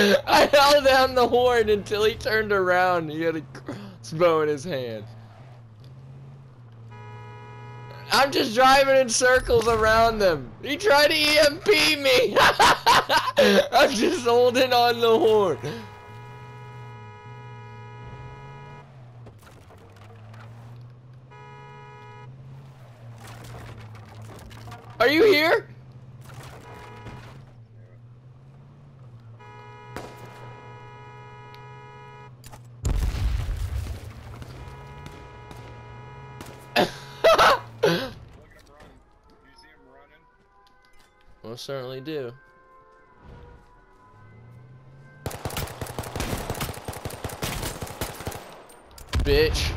I held down the horn until he turned around. He had a crossbow in his hand. I'm just driving in circles around them. He tried to EMP me. I'm just holding on the horn. Are you here? Most certainly do. Bitch.